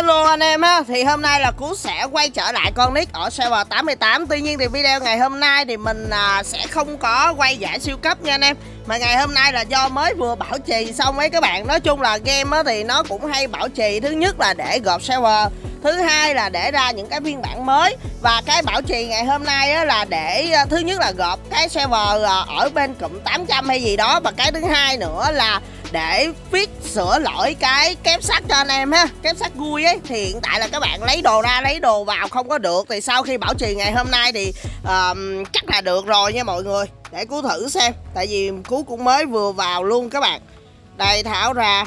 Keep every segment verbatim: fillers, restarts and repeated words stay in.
Hello anh em ha. Thì hôm nay là Cú sẽ quay trở lại con nick ở server tám mươi tám. Tuy nhiên thì video ngày hôm nay thì mình à, sẽ không có quay giải siêu cấp nha anh em. Mà ngày hôm nay là do mới vừa bảo trì xong ấy các bạn. Nói chung là game á thì nó cũng hay bảo trì. Thứ nhất là để gộp server, thứ hai là để ra những cái phiên bản mới. Và cái bảo trì ngày hôm nay á là để thứ nhất là gộp cái server ở bên cụm tám trăm hay gì đó. Và cái thứ hai nữa là để fix sửa lỗi cái kép sắt cho anh em ha, kép sắt vui ấy. Thì hiện tại là các bạn lấy đồ ra lấy đồ vào không có được. Thì sau khi bảo trì ngày hôm nay thì uh, chắc là được rồi nha mọi người. Để Cú thử xem, tại vì Cú cũng mới vừa vào luôn các bạn. Đây tháo ra,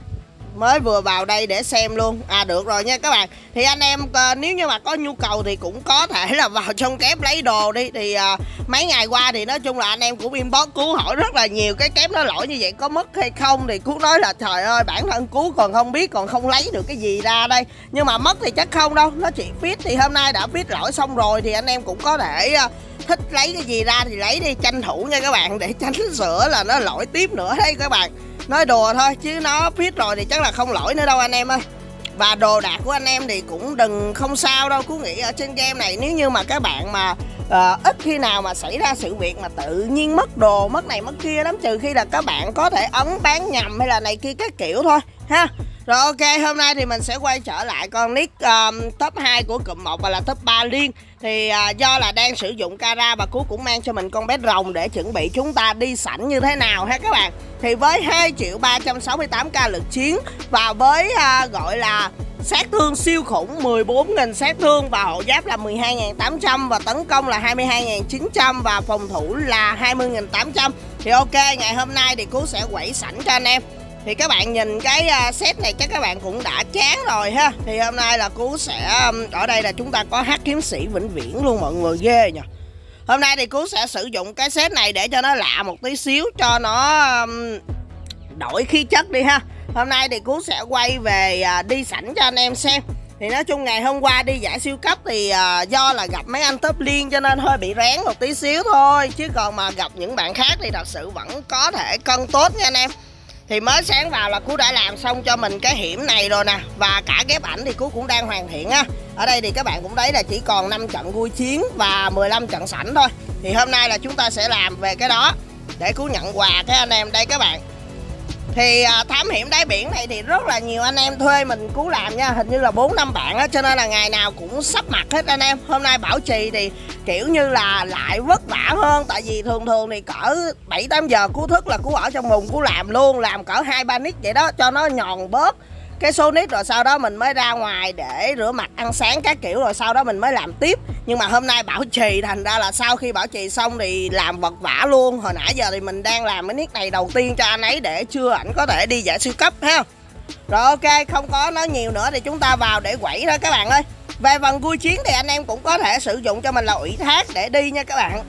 mới vừa vào đây để xem luôn. À được rồi nha các bạn. Thì anh em uh, nếu như mà có nhu cầu thì cũng có thể là vào trong kép lấy đồ đi. Thì uh, mấy ngày qua thì nói chung là anh em cũng inbox Cú hỏi rất là nhiều cái kép nó lỗi như vậy có mất hay không. Thì Cú nói là trời ơi bản thân Cú còn không biết, còn không lấy được cái gì ra đây. Nhưng mà mất thì chắc không đâu, nó chỉ fix. Thì hôm nay đã fix lỗi xong rồi thì anh em cũng có thể uh, thích lấy cái gì ra thì lấy đi, tranh thủ nha các bạn, để tránh sửa là nó lỗi tiếp nữa đấy các bạn. Nói đùa thôi chứ nó fit rồi thì chắc là không lỗi nữa đâu anh em ơi. Và đồ đạc của anh em thì cũng đừng không sao đâu. Cú nghĩ ở trên game này nếu như mà các bạn mà uh, ít khi nào mà xảy ra sự việc mà tự nhiên mất đồ, mất này mất kia lắm. Trừ khi là các bạn có thể ấn bán nhầm hay là này kia các kiểu thôi ha. Rồi ok, hôm nay thì mình sẽ quay trở lại con nick um, top hai của cụm một và là top ba liên. Thì uh, do là đang sử dụng Cara và Cú cũng mang cho mình con bé rồng để chuẩn bị chúng ta đi sảnh như thế nào ha các bạn. Thì với hai triệu ba trăm sáu mươi tám k lực chiến và với uh, gọi là sát thương siêu khủng mười bốn nghìn sát thương và hộ giáp là mười hai nghìn tám trăm và tấn công là hai mươi hai nghìn chín trăm và phòng thủ là hai mươi nghìn tám trăm. Thì ok, ngày hôm nay thì Cú sẽ quẩy sảnh cho anh em. Thì các bạn nhìn cái uh, set này chắc các bạn cũng đã chán rồi ha. Thì hôm nay là Cú sẽ um, ở đây là chúng ta có hắc kiếm sĩ vĩnh viễn luôn mọi người, ghê nhờ. Hôm nay thì Cú sẽ sử dụng cái set này để cho nó lạ một tí xíu, cho nó um, đổi khí chất đi ha. Hôm nay thì Cú sẽ quay về uh, đi sảnh cho anh em xem. Thì nói chung ngày hôm qua đi giải siêu cấp thì uh, do là gặp mấy anh top liên cho nên hơi bị rén một tí xíu thôi. Chứ còn mà gặp những bạn khác thì thật sự vẫn có thể cân tốt nha anh em. Thì mới sáng vào là Cú đã làm xong cho mình cái hiểm này rồi nè. Và cả ghép ảnh thì Cú cũng đang hoàn thiện á. Ở đây thì các bạn cũng thấy là chỉ còn năm trận vui chiến và mười lăm trận sảnh thôi. Thì hôm nay là chúng ta sẽ làm về cái đó để Cú nhận quà cái anh em đây các bạn. Thì à, thám hiểm đáy biển này thì rất là nhiều anh em thuê mình Cú làm nha. Hình như là bốn năm bạn á, cho nên là ngày nào cũng sắp mặt hết anh em. Hôm nay bảo trì thì kiểu như là lại vất vả hơn. Tại vì thường thường thì cỡ bảy tám giờ Cú thức là Cú ở trong mùng Cú làm luôn. Làm cỡ hai ba nick vậy đó cho nó nhòn bớt cái số nick, rồi sau đó mình mới ra ngoài để rửa mặt ăn sáng các kiểu, rồi sau đó mình mới làm tiếp. Nhưng mà hôm nay bảo trì thành ra là sau khi bảo trì xong thì làm vật vả luôn. Hồi nãy giờ thì mình đang làm cái nick này đầu tiên cho anh ấy để chưa ảnh có thể đi giải siêu cấp ha. Rồi ok, không có nói nhiều nữa thì chúng ta vào để quẩy thôi các bạn ơi. Về phần vui chiến thì anh em cũng có thể sử dụng cho mình là ủy thác để đi nha các bạn.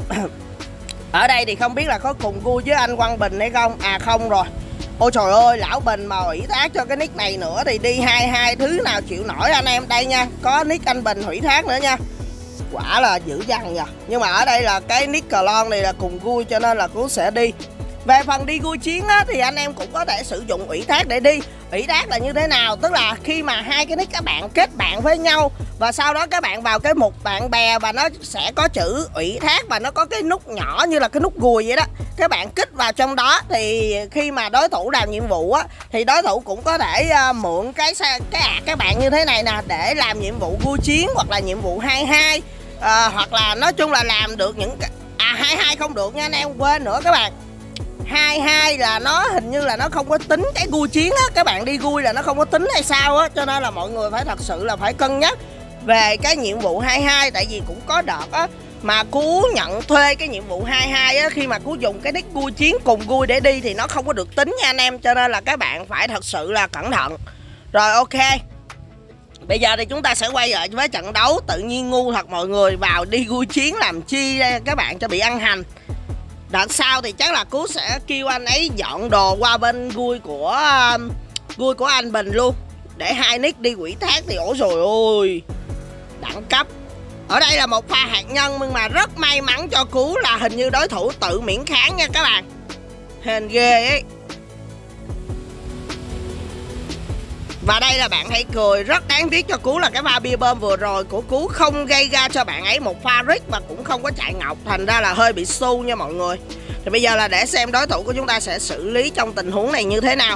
Ở đây thì không biết là có cùng vui với anh Quang Bình hay không. À không rồi. Ôi trời ơi, lão Bình mà ủy thác cho cái nick này nữa thì đi hai hai thứ nào chịu nổi anh em. Đây nha, có nick anh Bình ủy thác nữa nha. Quả là dữ dằn nha. Nhưng mà ở đây là cái nick cờ lon này là cùng vui cho nên là Cú sẽ đi. Về phần đi vui chiến á, thì anh em cũng có thể sử dụng ủy thác để đi. Ủy thác là như thế nào? Tức là khi mà hai cái nick các bạn kết bạn với nhau và sau đó các bạn vào cái mục bạn bè và nó sẽ có chữ ủy thác và nó có cái nút nhỏ như là cái nút gùi vậy đó. Các bạn kích vào trong đó thì khi mà đối thủ làm nhiệm vụ á thì đối thủ cũng có thể uh, mượn cái cái ạc các bạn như thế này nè để làm nhiệm vụ vui chiến hoặc là nhiệm vụ hai hai, uh, hoặc là nói chung là làm được những à hai hai không được nha anh em, quên nữa các bạn. hai hai là nó hình như là nó không có tính cái vui chiến á, các bạn đi vui là nó không có tính hay sao á, cho nên là mọi người phải thật sự là phải cân nhắc về cái nhiệm vụ hai hai. Tại vì cũng có đợt á mà Cú nhận thuê cái nhiệm vụ hai hai á, khi mà Cú dùng cái nick vui chiến cùng vui để đi thì nó không có được tính nha anh em, cho nên là các bạn phải thật sự là cẩn thận. Rồi ok, bây giờ thì chúng ta sẽ quay lại với trận đấu. Tự nhiên ngu thật mọi người, vào đi vui chiến làm chi đây các bạn cho bị ăn hành. Đợt sau thì chắc là Cú sẽ kêu anh ấy dọn đồ qua bên vui của vui của anh Bình luôn để hai nick đi quỷ thác. Thì ôi rồi ôi đẳng cấp. Ở đây là một pha hạt nhân nhưng mà rất may mắn cho Cú là hình như đối thủ tự miễn kháng nha các bạn. Hên ghê ấy. Và đây là bạn hãy cười, rất đáng tiếc cho Cú là cái pha bia bơm vừa rồi của Cú không gây ra cho bạn ấy một pha risk và cũng không có chạy ngọc, thành ra là hơi bị xu nha mọi người. Thì bây giờ là để xem đối thủ của chúng ta sẽ xử lý trong tình huống này như thế nào.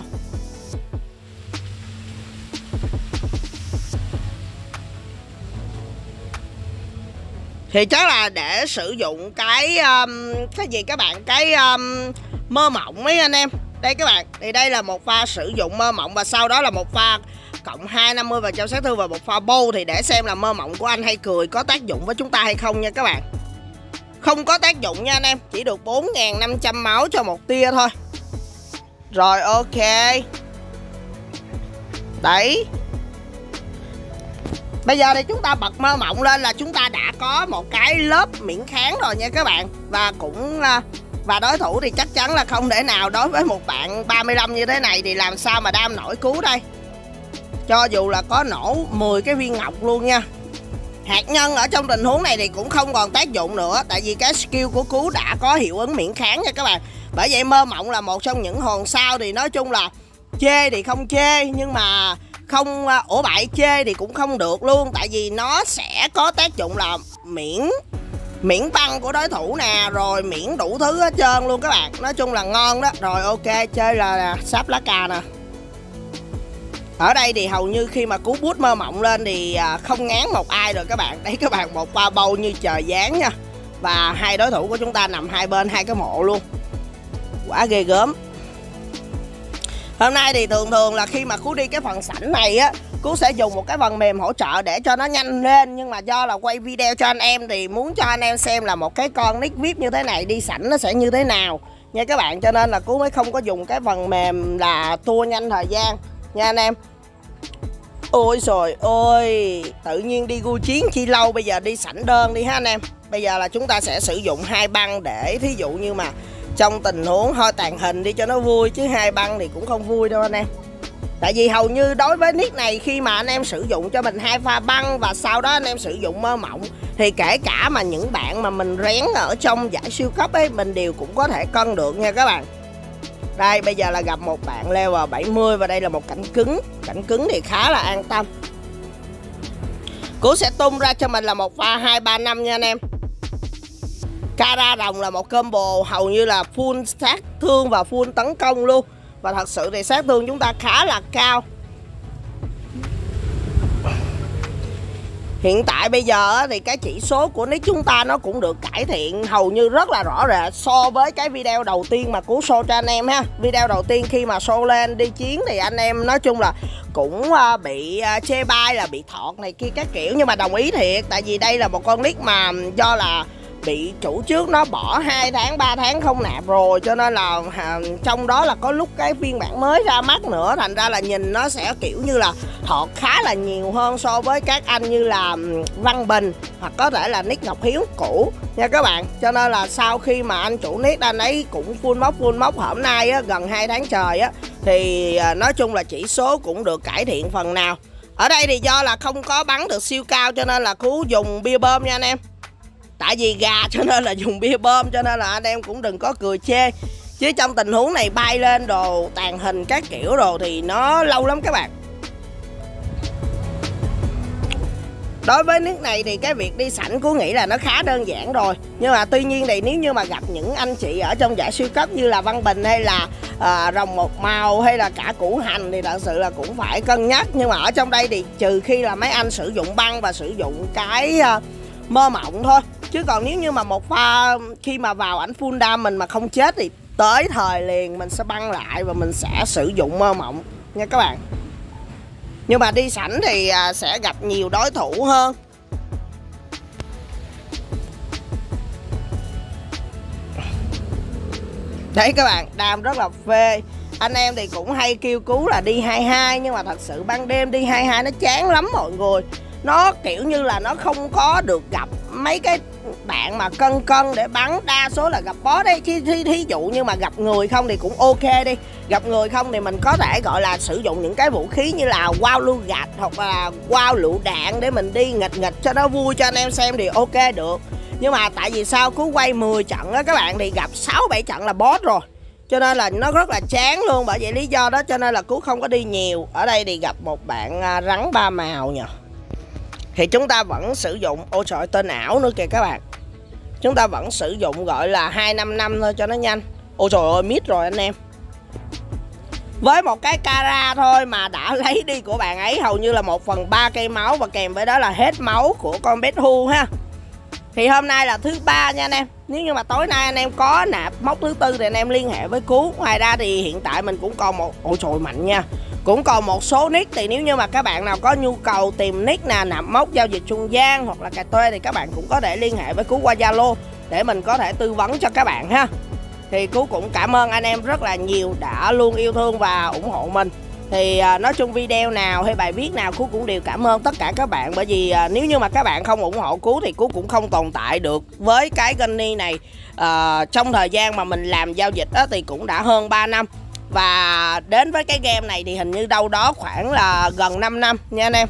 Thì chắc là để sử dụng cái um, cái gì các bạn, cái um, mơ mộng ấy anh em. Đây các bạn, thì đây là một pha sử dụng mơ mộng và sau đó là một pha cộng hai trăm năm mươi phần trăm sát thương và một pha bow. Thì để xem là mơ mộng của anh hay cười có tác dụng với chúng ta hay không nha các bạn. Không có tác dụng nha anh em, chỉ được bốn nghìn năm trăm máu cho một tia thôi. Rồi ok. Đấy. Bây giờ thì chúng ta bật mơ mộng lên là chúng ta đã có một cái lớp miễn kháng rồi nha các bạn. Và cũng và đối thủ thì chắc chắn là không thể nào đối với một bạn ba mươi lăm như thế này thì làm sao mà đam nổi Cú đây. Cho dù là có nổ mười cái viên ngọc luôn nha. Hạt nhân ở trong tình huống này thì cũng không còn tác dụng nữa, tại vì cái skill của Cú đã có hiệu ứng miễn kháng nha các bạn. Bởi vậy mơ mộng là một trong những hòn sao thì nói chung là chê thì không chê, nhưng mà không ổ bại chê thì cũng không được luôn. Tại vì nó sẽ có tác dụng là miễn miễn băng của đối thủ nè, rồi miễn đủ thứ hết trơn luôn các bạn. Nói chung là ngon đó. Rồi ok, chơi là sáp lá cà nè. Ở đây thì hầu như khi mà Cú bút mơ mộng lên thì không ngán một ai rồi các bạn. Đấy các bạn, một pha bầu như trời giáng nha. Và hai đối thủ của chúng ta nằm hai bên hai cái mộ luôn. Quá ghê gớm. Hôm nay thì thường thường là khi mà Cú đi cái phần sảnh này á, Cú sẽ dùng một cái phần mềm hỗ trợ để cho nó nhanh lên. Nhưng mà do là quay video cho anh em thì muốn cho anh em xem là một cái con nick vi ai pi như thế này đi sảnh nó sẽ như thế nào nha các bạn. Cho nên là Cú mới không có dùng cái phần mềm là tua nhanh thời gian nha anh em. Ôi trời ơi, tự nhiên đi gu chiến chi lâu, bây giờ đi sảnh đơn đi ha anh em. Bây giờ là chúng ta sẽ sử dụng hai băng để thí dụ như mà trong tình huống thôi tàn hình đi cho nó vui, chứ hai băng thì cũng không vui đâu anh em. Tại vì hầu như đối với nick này khi mà anh em sử dụng cho mình hai pha băng và sau đó anh em sử dụng mơ mộng thì kể cả mà những bạn mà mình rén ở trong giải siêu cấp ấy mình đều cũng có thể cân được nha các bạn. Đây bây giờ là gặp một bạn level bảy mươi và đây là một cảnh cứng. Cảnh cứng thì khá là an tâm. Cú sẽ tung ra cho mình là một pha hai ba năm nha anh em. Cara rồng là một combo hầu như là full sát thương và full tấn công luôn. Và thật sự thì sát thương chúng ta khá là cao. Hiện tại bây giờ thì cái chỉ số của nick chúng ta nó cũng được cải thiện hầu như rất là rõ rệt so với cái video đầu tiên mà Cú show cho anh em ha. Video đầu tiên khi mà show lên đi chiến thì anh em nói chung là cũng bị chê bai là bị thọt này kia các kiểu. Nhưng mà đồng ý thiệt, tại vì đây là một con nick mà do là bị chủ trước nó bỏ hai tháng ba tháng không nạp rồi, cho nên là à, trong đó là có lúc cái phiên bản mới ra mắt nữa, thành ra là nhìn nó sẽ kiểu như là thọt khá là nhiều hơn so với các anh như là Văn Bình hoặc có thể là nick Ngọc Hiếu cũ nha các bạn. Cho nên là sau khi mà anh chủ nick anh ấy cũng full mốc full mốc hôm nay á, gần hai tháng trời á, thì à, nói chung là chỉ số cũng được cải thiện phần nào. Ở đây thì do là không có bắn được siêu cao cho nên là Cú dùng bia bơm nha anh em. Tại vì gà cho nên là dùng bia bơm, cho nên là anh em cũng đừng có cười chê. Chứ trong tình huống này bay lên đồ tàn hình các kiểu đồ thì nó lâu lắm các bạn. Đối với nước này thì cái việc đi sảnh Cú nghĩ là nó khá đơn giản rồi. Nhưng mà tuy nhiên thì nếu như mà gặp những anh chị ở trong giải siêu cấp như là Văn Bình hay là à, Rồng Một Màu hay là cả Củ Hành thì thật sự là cũng phải cân nhắc. Nhưng mà ở trong đây thì trừ khi là mấy anh sử dụng băng và sử dụng cái à, mơ mộng thôi. Chứ còn nếu như mà một pha khi mà vào ảnh full đam mình mà không chết thì tới thời liền mình sẽ băng lại và mình sẽ sử dụng mơ mộng nha các bạn. Nhưng mà đi sảnh thì sẽ gặp nhiều đối thủ hơn. Đấy các bạn, đam rất là phê. Anh em thì cũng hay kêu Cú là đi hai hai, nhưng mà thật sự ban đêm đi hai hai nó chán lắm mọi người. Nó kiểu như là nó không có được gặp mấy cái bạn mà cân cân để bắn, đa số là gặp boss đấy. Thí, thí, thí dụ như mà gặp người không thì cũng ok đi. Gặp người không thì mình có thể gọi là sử dụng những cái vũ khí như là wow lưu gạch hoặc là wow lựu đạn để mình đi nghịch nghịch cho nó vui cho anh em xem thì ok được. Nhưng mà tại vì sao Cú quay mười trận á các bạn thì gặp sáu bảy trận là boss rồi. cho nên là nó rất là chán luôn. Bởi vậy lý do đó cho nên là Cú không có đi nhiều. Ở đây thì gặp một bạn rắn ba màu nha. Thì chúng ta vẫn sử dụng, ôi trời tên ảo nữa kìa các bạn. Chúng ta vẫn sử dụng gọi là hai năm năm thôi cho nó nhanh. Ôi trời ơi mít rồi anh em. Với một cái cara thôi mà đã lấy đi của bạn ấy hầu như là một phần ba cây máu. Và kèm với đó là hết máu của con Bét Hu ha. Thì hôm nay là thứ ba nha anh em. Nếu như mà tối nay anh em có nạp mốc thứ tư thì anh em liên hệ với Cú. Ngoài ra thì hiện tại mình cũng còn một, ôi trời mạnh nha, cũng còn một số nick. Thì nếu như mà các bạn nào có nhu cầu tìm nick nào nạp mốc giao dịch trung gian hoặc là cà thuê thì các bạn cũng có thể liên hệ với Cú qua Zalo để mình có thể tư vấn cho các bạn ha. Thì Cú cũng cảm ơn anh em rất là nhiều đã luôn yêu thương và ủng hộ mình. Thì uh, nói chung video nào hay bài viết nào Cú cũng đều cảm ơn tất cả các bạn. Bởi vì uh, nếu như mà các bạn không ủng hộ Cú thì Cú cũng không tồn tại được với cái Gunny này. uh, Trong thời gian mà mình làm giao dịch đó, thì cũng đã hơn ba năm. Và đến với cái game này thì hình như đâu đó khoảng là gần năm năm nha anh em.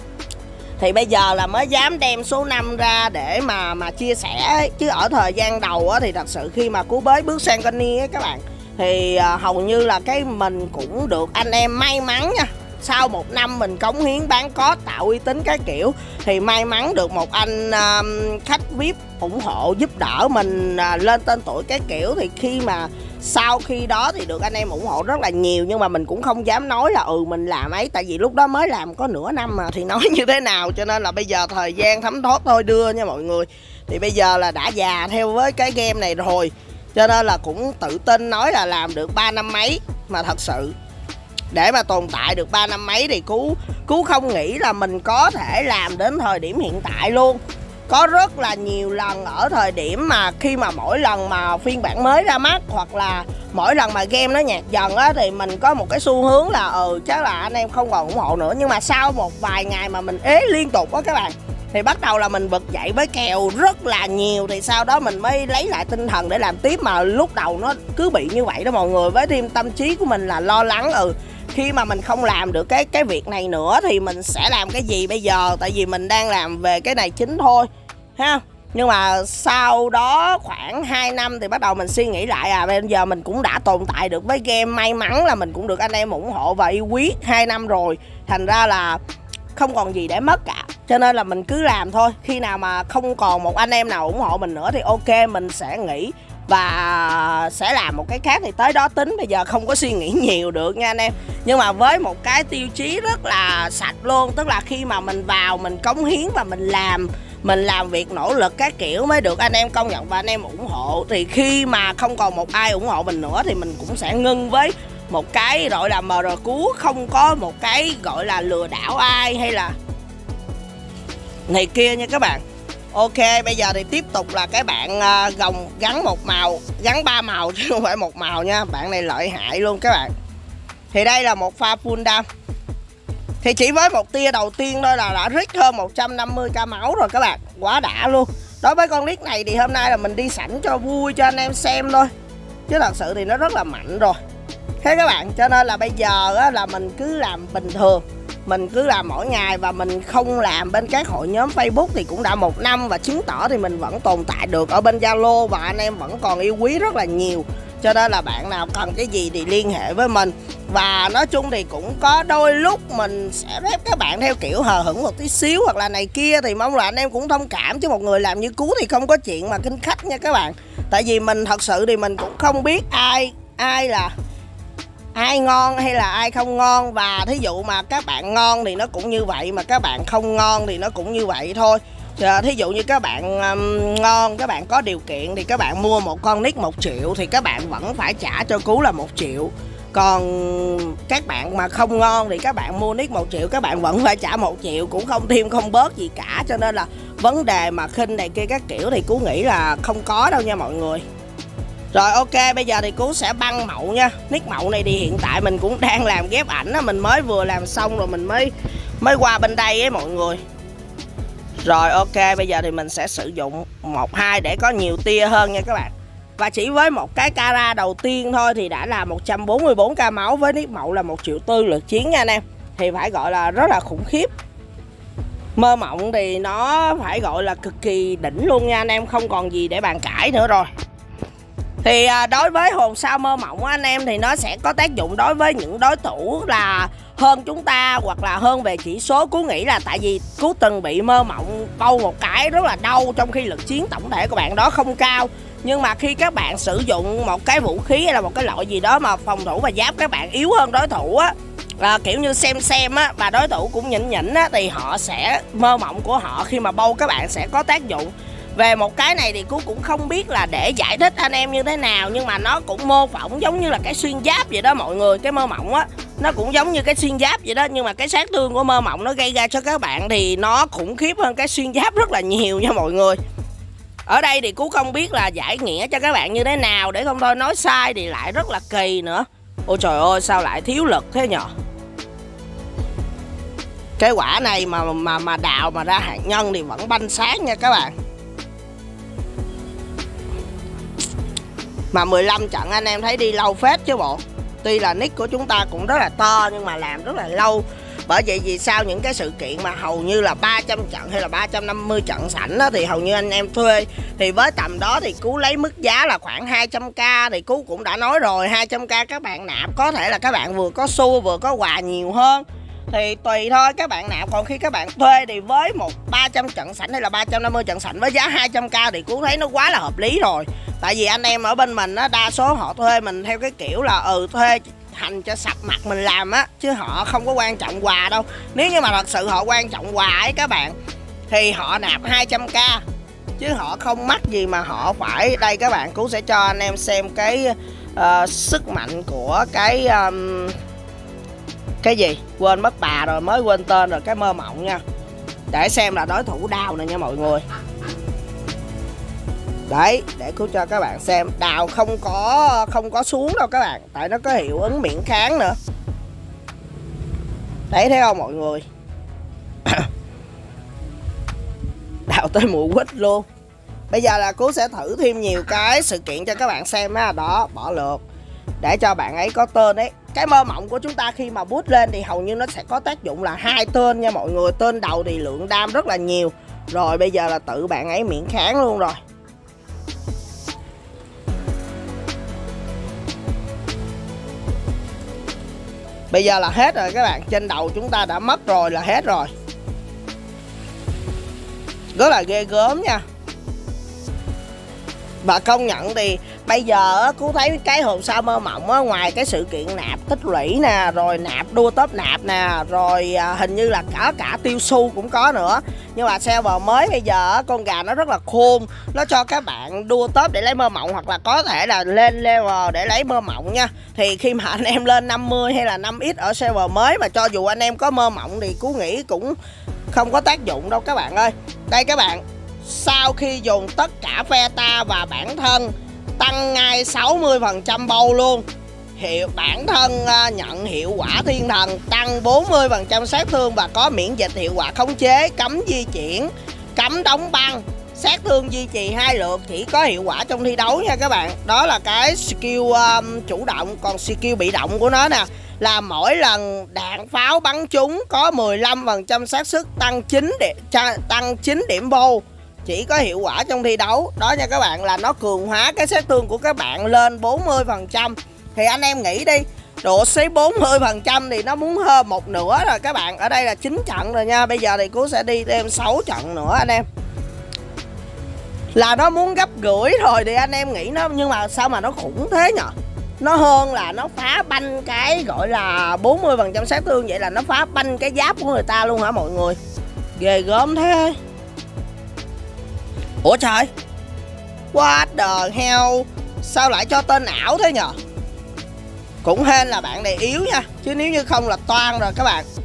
Thì bây giờ là mới dám đem số năm ra để mà mà chia sẻ. Chứ ở thời gian đầu á, thì thật sự khi mà Cú bới bước sang Gunny á các bạn, thì uh, hầu như là cái mình cũng được anh em may mắn nha. Sau một năm mình cống hiến bán code tạo uy tín cái kiểu, thì may mắn được một anh uh, khách vi ai pi ủng hộ giúp đỡ mình uh, lên tên tuổi cái kiểu. Thì khi mà sau khi đó thì được anh em ủng hộ rất là nhiều. Nhưng mà mình cũng không dám nói là ừ mình làm ấy, tại vì lúc đó mới làm có nửa năm mà thì nói như thế nào. Cho nên là bây giờ thời gian thấm thoát thôi đưa nha mọi người. Thì bây giờ là đã già theo với cái game này rồi, cho nên là cũng tự tin nói là làm được ba năm mấy. Mà thật sự để mà tồn tại được ba năm mấy thì Cú Cú không nghĩ là mình có thể làm đến thời điểm hiện tại luôn. Có rất là nhiều lần ở thời điểm mà khi mà mỗi lần mà phiên bản mới ra mắt, hoặc là mỗi lần mà game nó nhạt dần á, thì mình có một cái xu hướng là ừ chắc là anh em không còn ủng hộ nữa. Nhưng mà sau một vài ngày mà mình ế liên tục á các bạn, thì bắt đầu là mình bật dậy với kèo rất là nhiều. Thì sau đó mình mới lấy lại tinh thần để làm tiếp. Mà lúc đầu nó cứ bị như vậy đó mọi người. Với thêm tâm trí của mình là lo lắng ừ khi mà mình không làm được cái cái việc này nữa thì mình sẽ làm cái gì bây giờ. Tại vì mình đang làm về cái này chính thôi ha. Nhưng mà sau đó khoảng hai năm thì bắt đầu mình suy nghĩ lại, à bây giờ mình cũng đã tồn tại được với game. May mắn là mình cũng được anh em ủng hộ và yêu quý hai năm rồi. Thành ra là không còn gì để mất cả. Cho nên là mình cứ làm thôi. Khi nào mà không còn một anh em nào ủng hộ mình nữa thì ok mình sẽ nghỉ và sẽ làm một cái khác, thì tới đó tính. Bây giờ không có suy nghĩ nhiều được nha anh em. Nhưng mà với một cái tiêu chí rất là sạch luôn. Tức là khi mà mình vào mình cống hiến và mình làm Mình làm việc nỗ lực các kiểu mới được anh em công nhận và anh em ủng hộ. Thì khi mà không còn một ai ủng hộ mình nữa thì mình cũng sẽ ngưng với một cái gọi là em rờ Cú. Không có một cái gọi là lừa đảo ai hay là này kia nha các bạn. Ok bây giờ thì tiếp tục là cái bạn uh, gồng gắn một màu, gắn ba màu chứ không phải một màu nha. Bạn này lợi hại luôn các bạn. Thì đây là một pha full đam. Thì chỉ với một tia đầu tiên thôi là đã rít hơn một trăm năm mươi k máu rồi các bạn. Quá đã luôn. Đối với con nick này thì hôm nay là mình đi sẵn cho vui cho anh em xem thôi. Chứ thật sự thì nó rất là mạnh rồi. Thế các bạn, cho nên là bây giờ á, là mình cứ làm bình thường. Mình cứ làm mỗi ngày và mình không làm bên các hội nhóm Facebook thì cũng đã một năm. Và chứng tỏ thì mình vẫn tồn tại được ở bên Zalo và anh em vẫn còn yêu quý rất là nhiều. Cho nên là bạn nào cần cái gì thì liên hệ với mình. Và nói chung thì cũng có đôi lúc mình sẽ rep các bạn theo kiểu hờ hững một tí xíu hoặc là này kia. Thì mong là anh em cũng thông cảm, chứ một người làm như Cú thì không có chuyện mà khinh khách nha các bạn. Tại vì mình thật sự thì mình cũng không biết ai ai là ai ngon hay là ai không ngon. Và thí dụ mà các bạn ngon thì nó cũng như vậy, mà các bạn không ngon thì nó cũng như vậy thôi. Thí dụ như các bạn um, ngon, các bạn có điều kiện thì các bạn mua một con nick một triệu thì các bạn vẫn phải trả cho Cú là một triệu. Còn các bạn mà không ngon thì các bạn mua nick một triệu các bạn vẫn phải trả một triệu, cũng không thêm không bớt gì cả. Cho nên là vấn đề mà khinh này kia các kiểu thì Cú nghĩ là không có đâu nha mọi người. Rồi ok, bây giờ thì Cú sẽ băng mậu nha. Nick mậu này thì hiện tại mình cũng đang làm ghép ảnh á, mình mới vừa làm xong rồi mình mới mới qua bên đây ấy mọi người. Rồi ok, bây giờ thì mình sẽ sử dụng một hai để có nhiều tia hơn nha các bạn. Và chỉ với một cái cara đầu tiên thôi thì đã là một trăm bốn mươi bốn k máu với nick mậu là một triệu tư lượt chiến nha anh em. Thì phải gọi là rất là khủng khiếp. Mơ mộng thì nó phải gọi là cực kỳ đỉnh luôn nha anh em, không còn gì để bàn cãi nữa rồi. Thì à, đối với hồn sao mơ mộng anh em thì nó sẽ có tác dụng đối với những đối thủ là hơn chúng ta hoặc là hơn về chỉ số. Cú nghĩ là tại vì Cú từng bị mơ mộng câu một cái rất là đau, trong khi lực chiến tổng thể của bạn đó không cao. Nhưng mà khi các bạn sử dụng một cái vũ khí hay là một cái loại gì đó mà phòng thủ và giáp các bạn yếu hơn đối thủ á, à, kiểu như xem xem á, và đối thủ cũng nhỉnh nhỉnh á, thì họ sẽ mơ mộng của họ khi mà bâu các bạn sẽ có tác dụng. Về một cái này thì Cú cũng không biết là để giải thích anh em như thế nào, nhưng mà nó cũng mô phỏng giống như là cái xuyên giáp vậy đó mọi người. Cái mơ mộng á, nó cũng giống như cái xuyên giáp vậy đó, nhưng mà cái sát thương của mơ mộng nó gây ra cho các bạn thì nó khủng khiếp hơn cái xuyên giáp rất là nhiều nha mọi người. Ở đây thì Cú không biết là giải nghĩa cho các bạn như thế nào, để không thôi nói sai thì lại rất là kỳ nữa. Ôi trời ơi, sao lại thiếu lực thế nhờ. Cái quả này mà mà mà đào mà ra hạt nhân thì vẫn banh sát nha các bạn. Mà mười lăm trận anh em thấy đi lâu phết chứ bộ. Tuy là nick của chúng ta cũng rất là to nhưng mà làm rất là lâu. Bởi vậy vì sao những cái sự kiện mà hầu như là ba trăm trận hay là ba trăm năm mươi trận sảnh đó, thì hầu như anh em thuê. Thì với tầm đó thì Cú lấy mức giá là khoảng hai trăm k. Thì Cú cũng đã nói rồi, hai trăm k các bạn nạp có thể là các bạn vừa có xu vừa có quà nhiều hơn. Thì tùy thôi các bạn nạp. Còn khi các bạn thuê thì với một ba trăm trận sảnh hay là ba trăm năm mươi trận sảnh với giá hai trăm k thì Cú thấy nó quá là hợp lý rồi. Tại vì anh em ở bên mình á, đa số họ thuê mình theo cái kiểu là ừ thuê hành cho sạch mặt mình làm á, chứ họ không có quan trọng quà đâu. Nếu như mà thật sự họ quan trọng quà ấy các bạn thì họ nạp hai trăm k, chứ họ không mắc gì mà họ phải. Đây các bạn, Cú sẽ cho anh em xem cái uh, sức mạnh của cái um, cái gì quên mất bà rồi, mới quên tên rồi, cái mơ mộng nha, để xem là đối thủ đào này nha mọi người. Đấy, để Cú cho các bạn xem, đào không có không có xuống đâu các bạn, tại nó có hiệu ứng miễn kháng nữa. Đấy, thấy không mọi người. Đào tới mùa quýt luôn. Bây giờ là Cú sẽ thử thêm nhiều cái sự kiện cho các bạn xem á. Đó, bỏ lượt để cho bạn ấy có tên đấy. Cái mơ mộng của chúng ta khi mà boost lên thì hầu như nó sẽ có tác dụng là hai tên nha mọi người. Tên đầu thì lượng đam rất là nhiều. Rồi bây giờ là tự bạn ấy miễn kháng luôn rồi. Bây giờ là hết rồi các bạn. Trên đầu chúng ta đã mất rồi, là hết rồi. Rất là ghê gớm nha. Và công nhận thì bây giờ Cú thấy cái hồn sao mơ mộng á, ngoài cái sự kiện nạp tích lũy nè, rồi nạp đua top nạp nè, rồi à, hình như là cả cả tiêu su cũng có nữa. Nhưng mà server mới bây giờ con gà nó rất là khôn, nó cho các bạn đua top để lấy mơ mộng, hoặc là có thể là lên level để lấy mơ mộng nha. Thì khi mà anh em lên năm mươi hay là năm x ở server mới mà cho dù anh em có mơ mộng thì Cú nghĩ cũng không có tác dụng đâu các bạn ơi. Đây các bạn, sau khi dùng tất cả phe ta và bản thân tăng ngay sáu mươi phần trăm bâu luôn. Hiệu bản thân uh, nhận hiệu quả thiên thần tăng bốn mươi phần trăm sát thương và có miễn dịch, hiệu quả khống chế, cấm di chuyển, cấm đóng băng, sát thương duy trì hai lượt, chỉ có hiệu quả trong thi đấu nha các bạn. Đó là cái skill um, chủ động. Còn skill bị động của nó nè là mỗi lần đạn pháo bắn trúng có mười lăm phần trăm xác suất tăng chín điểm, tăng chín điểm bô, chỉ có hiệu quả trong thi đấu. Đó nha các bạn, là nó cường hóa cái sát thương của các bạn lên bốn mươi phần trăm. Thì anh em nghĩ đi, độ xí bốn mươi phần trăm thì nó muốn hơn một nửa rồi các bạn. Ở đây là chín trận rồi nha. Bây giờ thì Cú sẽ đi thêm sáu trận nữa anh em, là nó muốn gấp rưỡi rồi. Thì anh em nghĩ nó, nhưng mà sao mà nó khủng thế nhở. Nó hơn là nó phá banh cái gọi là bốn mươi phần trăm sát thương. Vậy là nó phá banh cái giáp của người ta luôn hả mọi người. Ghê gớm thế. Ủa trời, what the hell, sao lại cho tên ảo thế nhờ. Cũng hên là bạn này yếu nha, chứ nếu như không là toan rồi các bạn.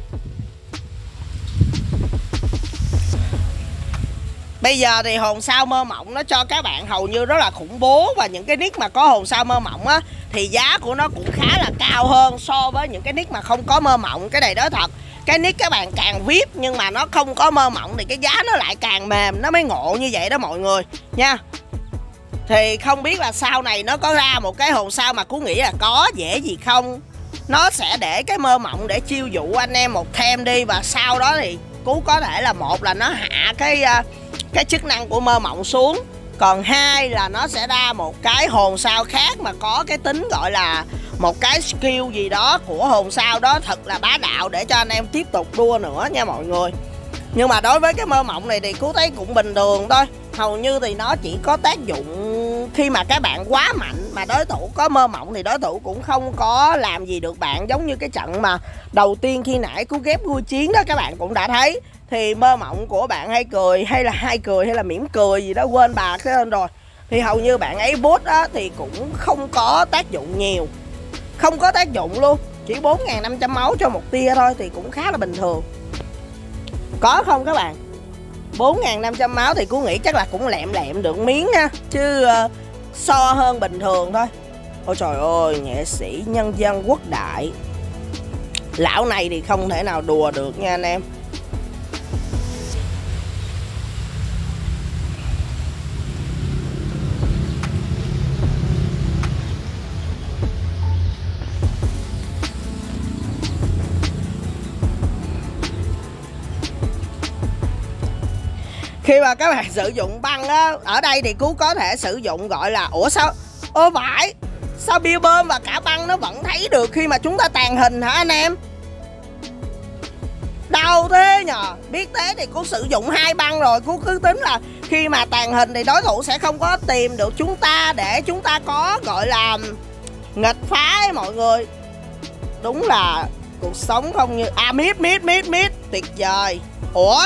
Bây giờ thì hồn sao mơ mộng nó cho các bạn hầu như rất là khủng bố. Và những cái nick mà có hồn sao mơ mộng á thì giá của nó cũng khá là cao hơn so với những cái nick mà không có mơ mộng. Cái này đó thật. Cái nick các bạn càng vi ai pi nhưng mà nó không có mơ mộng thì cái giá nó lại càng mềm. Nó mới ngộ như vậy đó mọi người nha. Thì không biết là sau này nó có ra một cái hồn sao mà Cú nghĩ là có dễ gì không. Nó sẽ để cái mơ mộng để chiêu dụ anh em một thêm đi. Và sau đó thì Cú có thể là một là nó hạ cái cái chức năng của mơ mộng xuống. Còn hai là nó sẽ ra một cái hồn sao khác mà có cái tính gọi là một cái skill gì đó của hồn sao đó thật là bá đạo để cho anh em tiếp tục đua nữa nha mọi người. Nhưng mà đối với cái mơ mộng này thì Cú thấy cũng bình thường thôi. Hầu như thì nó chỉ có tác dụng khi mà các bạn quá mạnh mà đối thủ có mơ mộng thì đối thủ cũng không có làm gì được bạn. Giống như cái trận mà đầu tiên khi nãy Cú ghép vui chiến đó các bạn cũng đã thấy. Thì mơ mộng của bạn hay cười hay là hay cười hay là mỉm cười gì đó quên bà cái tên rồi. Thì hầu như bạn ấy boost á thì cũng không có tác dụng nhiều. Không có tác dụng luôn. Chỉ bốn nghìn năm trăm máu cho một tia thôi thì cũng khá là bình thường. Có không các bạn? bốn nghìn năm trăm máu thì Cú nghĩ chắc là cũng lẹm lẹm được miếng nha. Chứ uh, so hơn bình thường thôi. Ôi trời ơi, nghệ sĩ nhân dân quốc đại. Lão này thì không thể nào đùa được nha anh em. Khi mà các bạn sử dụng băng á, ở đây thì Cú có thể sử dụng gọi là ủa sao ơ phải sao bia bơm và cả băng nó vẫn thấy được khi mà chúng ta tàn hình hả anh em? Đâu thế nhờ? Biết thế thì Cú sử dụng hai băng rồi. Cú cứ tính là khi mà tàn hình thì đối thủ sẽ không có tìm được chúng ta để chúng ta có gọi là nghịch phá ấy mọi người. Đúng là cuộc sống không như à mít mít mít mít tuyệt vời. Ủa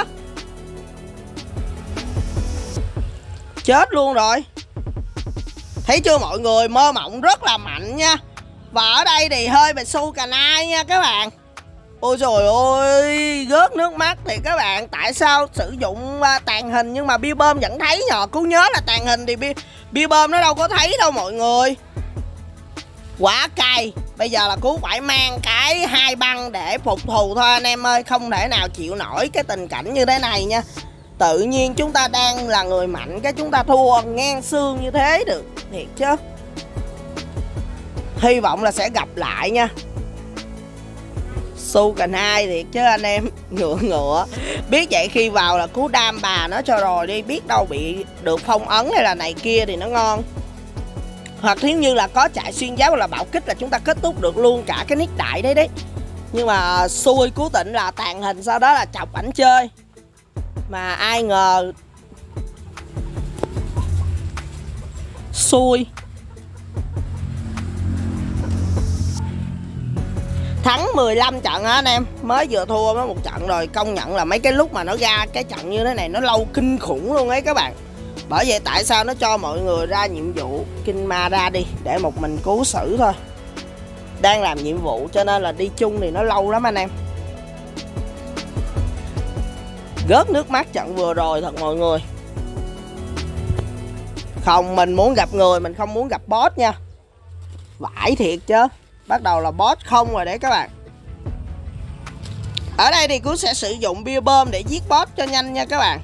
chết luôn rồi. Thấy chưa mọi người, mơ mộng rất là mạnh nha. Và ở đây thì hơi bị su cà nai nha các bạn. Ôi trời ơi, rớt nước mắt thì các bạn. Tại sao sử dụng tàn hình nhưng mà bia bơm vẫn thấy nhờ? Cú nhớ là tàn hình thì bia, bia bơm nó đâu có thấy đâu mọi người. Quá cay. Bây giờ là Cú phải mang cái hai băng để phục thù thôi anh em ơi. Không thể nào chịu nổi cái tình cảnh như thế này nha. Tự nhiên chúng ta đang là người mạnh cái chúng ta thua ngang xương như thế được. Thiệt chứ. Hy vọng là sẽ gặp lại nha. Su cành hai thiệt chứ anh em. Ngựa ngựa. Biết vậy khi vào là Cú đam bà nó cho rồi đi. Biết đâu bị được phong ấn hay là này kia thì nó ngon. Hoặc nếu như là có chạy xuyên giáp hoặc là bạo kích là chúng ta kết thúc được luôn cả cái nick đại đấy đấy. Nhưng mà xui Cú Tịnh là tàn hình sau đó là chọc ảnh chơi. Mà ai ngờ xui. Thắng mười lăm trận hả anh em. Mới vừa thua nó một trận rồi. Công nhận là mấy cái lúc mà nó ra cái trận như thế này nó lâu kinh khủng luôn ấy các bạn. Bởi vậy tại sao nó cho mọi người ra nhiệm vụ kinh ma ra đi để một mình Cú xử thôi. Đang làm nhiệm vụ cho nên là đi chung thì nó lâu lắm anh em. Rớt nước mắt trận vừa rồi thật mọi người. Không, mình muốn gặp người, mình không muốn gặp boss nha. Vãi thiệt chứ. Bắt đầu là boss không rồi đấy các bạn. Ở đây thì Cú sẽ sử dụng bia bơm để giết boss cho nhanh nha các bạn.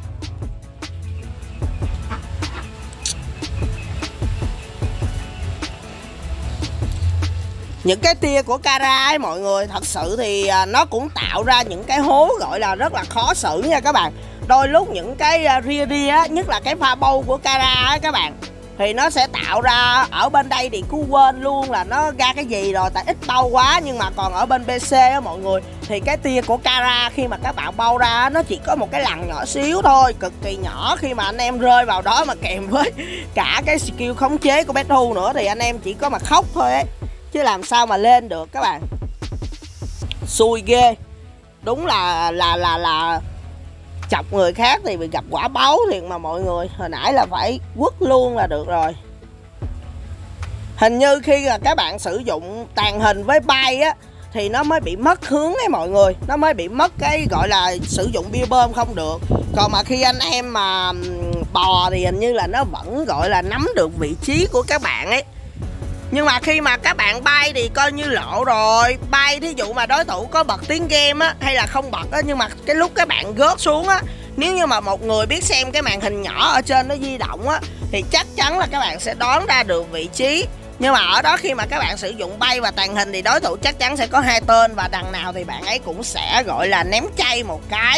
Những cái tia của Kara ấy mọi người, thật sự thì nó cũng tạo ra những cái hố gọi là rất là khó xử nha các bạn. Đôi lúc những cái ria ria á, nhất là cái pha bâu của Kara á các bạn, thì nó sẽ tạo ra ở bên đây thì Cú quên luôn là nó ra cái gì rồi tại ít bâu quá. Nhưng mà còn ở bên pê xê á mọi người, thì cái tia của Kara khi mà các bạn bâu ra nó chỉ có một cái lằn nhỏ xíu thôi, cực kỳ nhỏ. Khi mà anh em rơi vào đó mà kèm với cả cái skill khống chế của Bethu nữa thì anh em chỉ có mà khóc thôi ấy, chứ làm sao mà lên được các bạn. Xui ghê. Đúng là là là là chọc người khác thì bị gặp quả báo thiệt mà mọi người. Hồi nãy là phải quất luôn là được rồi. Hình như khi là các bạn sử dụng tàn hình với bay á thì nó mới bị mất hướng ấy mọi người. Nó mới bị mất cái gọi là sử dụng bia bơm không được. Còn mà khi anh em mà bò thì hình như là nó vẫn gọi là nắm được vị trí của các bạn ấy. Nhưng mà khi mà các bạn bay thì coi như lộ rồi. Bay thí dụ mà đối thủ có bật tiếng game á hay là không bật á, nhưng mà cái lúc các bạn rớt xuống á, nếu như mà một người biết xem cái màn hình nhỏ ở trên nó di động á thì chắc chắn là các bạn sẽ đoán ra được vị trí. Nhưng mà ở đó khi mà các bạn sử dụng bay và tàng hình thì đối thủ chắc chắn sẽ có hai tên, và đằng nào thì bạn ấy cũng sẽ gọi là ném chay một cái.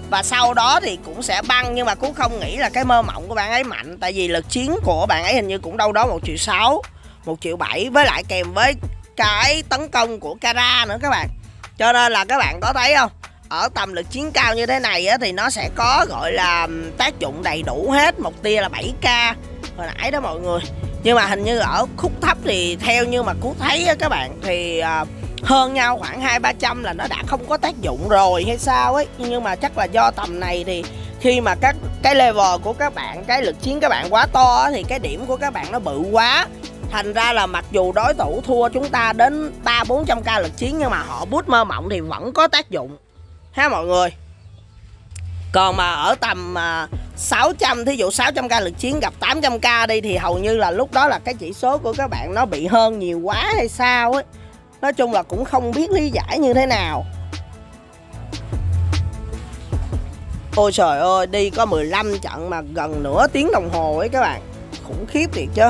Và sau đó thì cũng sẽ băng, nhưng mà Cú không nghĩ là cái mơ mộng của bạn ấy mạnh. Tại vì lực chiến của bạn ấy hình như cũng đâu đó một triệu sáu, một triệu bảy, với lại kèm với cái tấn công của Kara nữa các bạn. Cho nên là các bạn có thấy không, ở tầm lực chiến cao như thế này á, thì nó sẽ có gọi là tác dụng đầy đủ hết. Một tia là bảy k hồi nãy đó mọi người. Nhưng mà hình như ở khúc thấp thì theo như mà Cú thấy á các bạn, thì uh, hơn nhau khoảng hai ba trăm là nó đã không có tác dụng rồi hay sao ấy. Nhưng mà chắc là do tầm này thì khi mà các cái level của các bạn, cái lực chiến các bạn quá to á, thì cái điểm của các bạn nó bự quá. Thành ra là mặc dù đối thủ thua chúng ta đến ba bốn trăm k lực chiến, nhưng mà họ boost mơ mộng thì vẫn có tác dụng ha mọi người. Còn mà ở tầm uh, sáu trăm, thí dụ sáu trăm k lực chiến gặp tám trăm k đi, thì hầu như là lúc đó là cái chỉ số của các bạn nó bị hơn nhiều quá hay sao ấy. Nói chung là cũng không biết lý giải như thế nào. Ôi trời ơi, đi có mười lăm trận mà gần nửa tiếng đồng hồ ấy các bạn. Khủng khiếp thiệt chứ.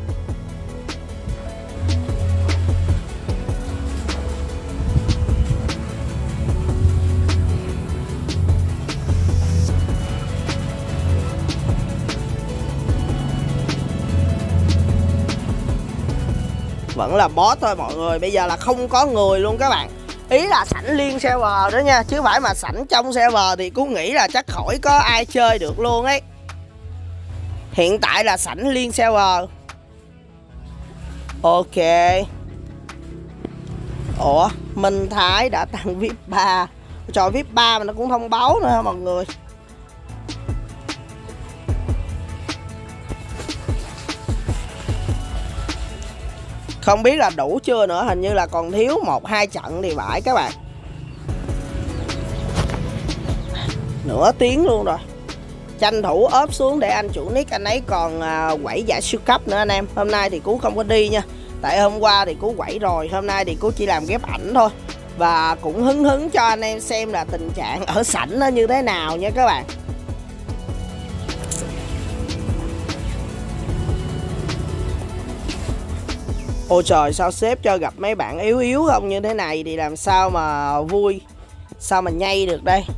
Vẫn là boss thôi mọi người. Bây giờ là không có người luôn các bạn. Ý là sảnh liên server đó nha, chứ phải mà sảnh trong server thì Cú nghĩ là chắc khỏi có ai chơi được luôn ấy. Hiện tại là sảnh liên server. Ok. Ủa, Minh Thái đã tăng vê i pê ba. Trời, vê i pê ba mà nó cũng thông báo nữa hả mọi người. Không biết là đủ chưa nữa, hình như là còn thiếu một hai trận thì phải các bạn. Nửa tiếng luôn rồi. Tranh thủ ốp xuống để anh chủ Nick anh ấy còn uh, quẩy giải siêu cấp nữa anh em. Hôm nay thì Cú không có đi nha. Tại hôm qua thì Cú quẩy rồi, hôm nay thì Cú chỉ làm ghép ảnh thôi. Và cũng hứng hứng cho anh em xem là tình trạng ở sảnh nó như thế nào nha các bạn. Ôi trời, sao sếp cho gặp mấy bạn yếu yếu không như thế này thì làm sao mà vui, sao mà nhây được đây.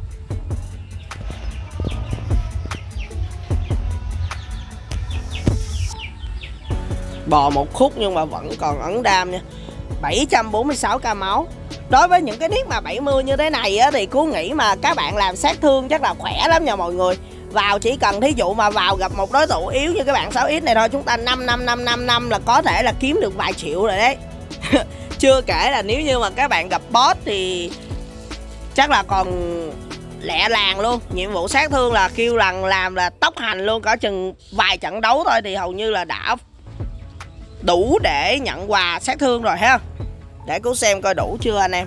Bò một khúc nhưng mà vẫn còn ấn đam nha. Bảy trăm bốn mươi sáu k máu. Đối với những cái nick mà bảy mươi như thế này á, thì Cú nghĩ mà các bạn làm sát thương chắc là khỏe lắm nha mọi người. Vào chỉ cần thí dụ mà vào gặp một đối thủ yếu như các bạn sáu x này thôi, chúng ta năm năm năm năm năm là có thể là kiếm được vài triệu rồi đấy. Chưa kể là nếu như mà các bạn gặp boss thì chắc là còn lẹ làng luôn. Nhiệm vụ sát thương là kêu lần làm là tốc hành luôn, có chừng vài trận đấu thôi thì hầu như là đã đủ để nhận quà sát thương rồi ha. Để Cú xem coi đủ chưa anh em.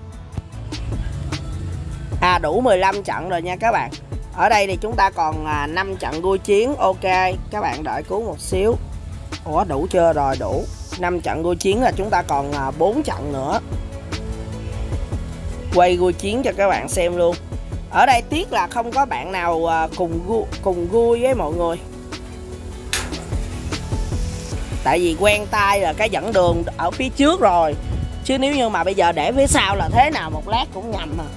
À, đủ mười lăm trận rồi nha các bạn. Ở đây thì chúng ta còn năm trận vui chiến. Ok, các bạn đợi Cú một xíu. Ủa, đủ chưa? Rồi, đủ. Năm trận vui chiến là chúng ta còn bốn trận nữa. Quay vui chiến cho các bạn xem luôn. Ở đây tiếc là không có bạn nào cùng gu, cùng vui với mọi người. Tại vì quen tay là cái dẫn đường ở phía trước rồi. Chứ nếu như mà bây giờ để phía sau là thế nào một lát cũng nhầm à.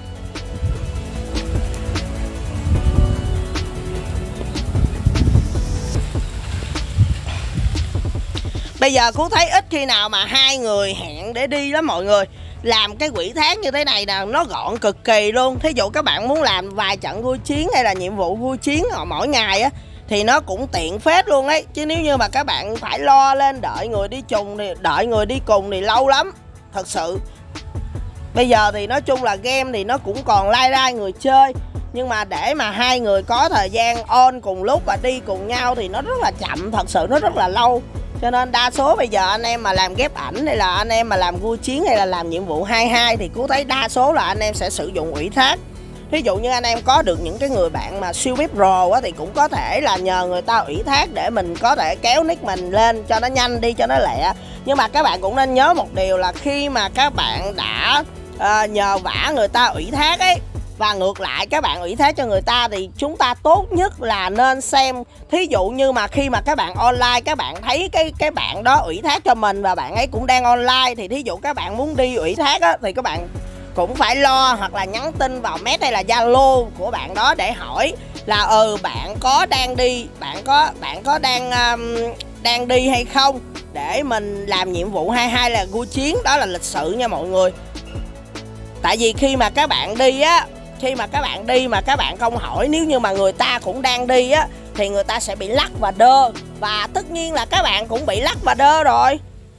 Bây giờ Cú thấy ít khi nào mà hai người hẹn để đi lắm mọi người. Làm cái quỹ thác như thế này nè, nó gọn cực kỳ luôn. Thí dụ các bạn muốn làm vài trận vui chiến hay là nhiệm vụ vui chiến mỗi ngày á, thì nó cũng tiện phết luôn ấy. Chứ nếu như mà các bạn phải lo lên đợi người đi chung thì đợi người đi cùng thì lâu lắm. Thật sự. Bây giờ thì nói chung là game thì nó cũng còn lai rai người chơi. Nhưng mà để mà hai người có thời gian on cùng lúc và đi cùng nhau thì nó rất là chậm. Thật sự nó rất là lâu. Cho nên đa số bây giờ anh em mà làm ghép ảnh hay là anh em mà làm vui chiến hay là làm nhiệm vụ hai hai thì Cú thấy đa số là anh em sẽ sử dụng ủy thác. Ví dụ như anh em có được những cái người bạn mà siêu bếp pro á, thì cũng có thể là nhờ người ta ủy thác để mình có thể kéo nick mình lên cho nó nhanh đi, cho nó lẹ. Nhưng mà các bạn cũng nên nhớ một điều là khi mà các bạn đã uh, nhờ vả người ta ủy thác ấy, và ngược lại các bạn ủy thác cho người ta, thì chúng ta tốt nhất là nên xem. Thí dụ như mà khi mà các bạn online, các bạn thấy cái cái bạn đó ủy thác cho mình và bạn ấy cũng đang online, thì thí dụ các bạn muốn đi ủy thác á, thì các bạn cũng phải lo hoặc là nhắn tin vào mét hay là Zalo của bạn đó để hỏi là ừ bạn có đang đi, bạn có bạn có đang um, đang đi hay không, để mình làm nhiệm vụ hai mươi hai là gu chiến. Đó là lịch sự nha mọi người. Tại vì khi mà các bạn đi á, khi mà các bạn đi mà các bạn không hỏi, nếu như mà người ta cũng đang đi á thì người ta sẽ bị lắc và đơ, và tất nhiên là các bạn cũng bị lắc và đơ rồi.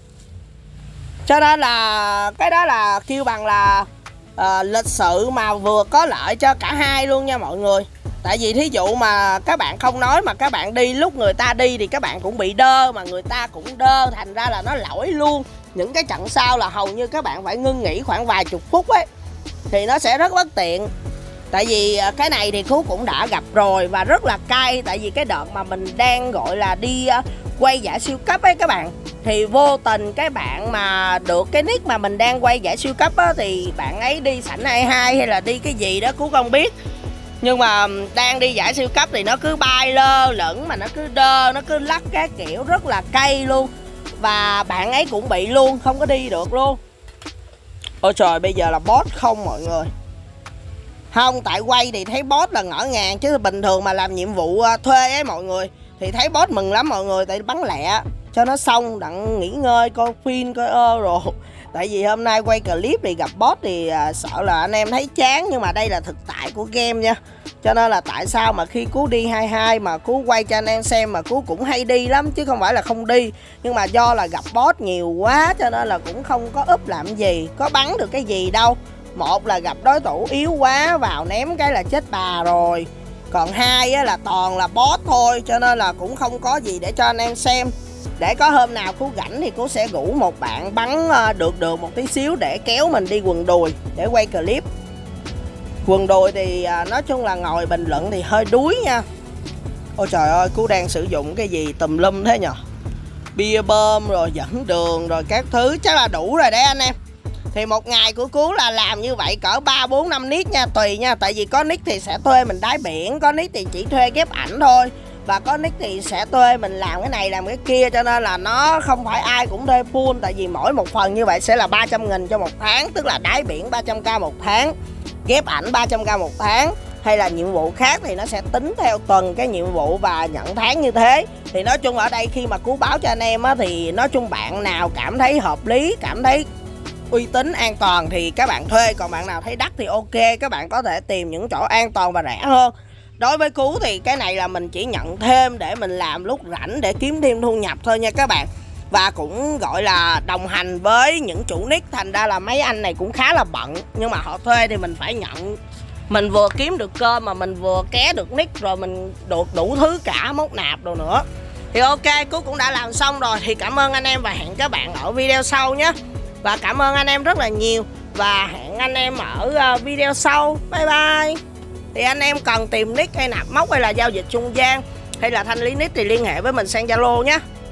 Cho nên là cái đó là kêu bằng là uh, lịch sự mà vừa có lợi cho cả hai luôn nha mọi người. Tại vì thí dụ mà các bạn không nói mà các bạn đi lúc người ta đi thì các bạn cũng bị đơ, mà người ta cũng đơ, thành ra là nó lỗi luôn. Những cái trận sau là hầu như các bạn phải ngưng nghỉ khoảng vài chục phút ấy, thì nó sẽ rất bất tiện. Tại vì cái này thì Cú cũng đã gặp rồi và rất là cay. Tại vì cái đợt mà mình đang gọi là đi quay giải siêu cấp ấy các bạn, thì vô tình cái bạn mà được cái nick mà mình đang quay giải siêu cấp á, thì bạn ấy đi sảnh hai mươi hai hay là đi cái gì đó Cú không biết. Nhưng mà đang đi giải siêu cấp thì nó cứ bay lơ lửng, mà nó cứ đơ, nó cứ lắc các kiểu, rất là cay luôn. Và bạn ấy cũng bị luôn, không có đi được luôn. Ôi trời, bây giờ là boss không mọi người. Không, tại quay thì thấy boss là ngỡ ngàng, chứ bình thường mà làm nhiệm vụ thuê ấy mọi người thì thấy boss mừng lắm mọi người. Tại bắn lẹ cho nó xong, đặng nghỉ ngơi, coi phim, coi ơ rồi. Tại vì hôm nay quay clip thì gặp boss thì à, sợ là anh em thấy chán. Nhưng mà đây là thực tại của game nha. Cho nên là tại sao mà khi Cú đi hai mươi hai mà Cú quay cho anh em xem mà Cú cũng hay đi lắm, chứ không phải là không đi. Nhưng mà do là gặp boss nhiều quá cho nên là cũng không có úp làm gì, có bắn được cái gì đâu. Một là gặp đối thủ yếu quá, vào ném cái là chết bà rồi. Còn hai á, là toàn là boss thôi, cho nên là cũng không có gì để cho anh em xem. Để có hôm nào Cú rảnh thì Cú sẽ rủ một bạn bắn được được một tí xíu để kéo mình đi quần đùi để quay clip. Quần đùi thì nói chung là ngồi bình luận thì hơi đuối nha. Ôi trời ơi, Cú đang sử dụng cái gì tùm lum thế nhờ. Bia bơm rồi dẫn đường rồi các thứ, chắc là đủ rồi đấy anh em. Thì một ngày của Cú là làm như vậy cỡ ba bốn năm nick nha, tùy nha. Tại vì có nick thì sẽ thuê mình đáy biển, có nick thì chỉ thuê ghép ảnh thôi, và có nick thì sẽ thuê mình làm cái này làm cái kia. Cho nên là nó không phải ai cũng thuê full. Tại vì mỗi một phần như vậy sẽ là ba trăm nghìn cho một tháng, tức là đáy biển ba trăm k một tháng, ghép ảnh ba trăm k một tháng, hay là nhiệm vụ khác thì nó sẽ tính theo tuần cái nhiệm vụ và nhận tháng như thế. Thì nói chung ở đây khi mà Cú báo cho anh em á, thì nói chung bạn nào cảm thấy hợp lý, cảm thấy uy tín, an toàn thì các bạn thuê. Còn bạn nào thấy đắt thì ok, các bạn có thể tìm những chỗ an toàn và rẻ hơn. Đối với Cú thì cái này là mình chỉ nhận thêm để mình làm lúc rảnh để kiếm thêm thu nhập thôi nha các bạn. Và cũng gọi là đồng hành với những chủ nick, thành ra là mấy anh này cũng khá là bận. Nhưng mà họ thuê thì mình phải nhận. Mình vừa kiếm được cơm mà mình vừa ké được nick, rồi mình được đủ thứ cả móc nạp đồ nữa. Thì ok, Cú cũng đã làm xong rồi. Thì cảm ơn anh em và hẹn các bạn ở video sau nhé. Và cảm ơn anh em rất là nhiều. Và hẹn anh em ở video sau. Bye bye. Thì anh em cần tìm nick hay nạp móc hay là giao dịch trung gian hay là thanh lý nick thì liên hệ với mình sang Zalo nhé.